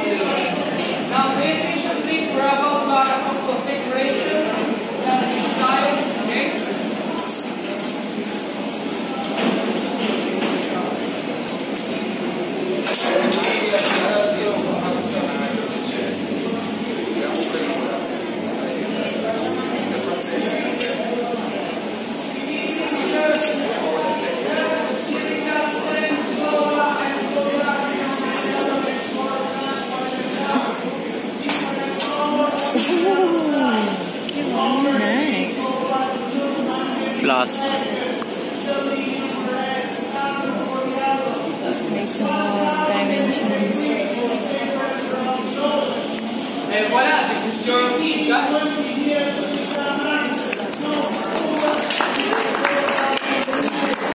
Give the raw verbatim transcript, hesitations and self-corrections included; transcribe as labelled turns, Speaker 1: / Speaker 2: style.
Speaker 1: Now pay attention please, we're about to add a couple of decorations that is style, okay?
Speaker 2: Flask.
Speaker 3: Make some more dimensions.
Speaker 1: And voila, this is your